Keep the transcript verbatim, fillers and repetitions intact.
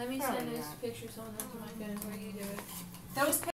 Let me Probably send those not. pictures on to my phone where you do it. Those